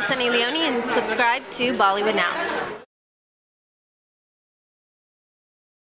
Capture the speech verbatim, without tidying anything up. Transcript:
I'm Sunny Leone, and subscribe to Bollywood Now.